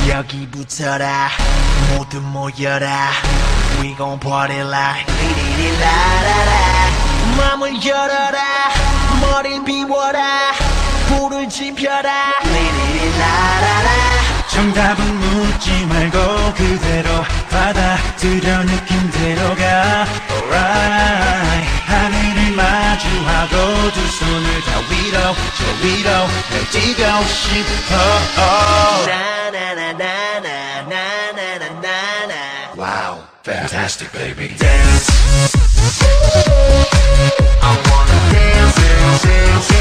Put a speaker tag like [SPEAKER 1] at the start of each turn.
[SPEAKER 1] 여기 붙어라 모두 모여라 We gon' party like 리리리라라라 맘을 열어라 머리를 비워라 불을 지펴라 리리리라라라
[SPEAKER 2] 정답은 묻지 말고 그대로 받아들여 느낌대로 가 Alright 하늘을 마주하고 두 손을 다 위로 저 위로 날 뛰고 싶어
[SPEAKER 1] 나나나나나나나나나나
[SPEAKER 2] Wow, fantastic baby
[SPEAKER 1] Dance I wanna dance, dance, dance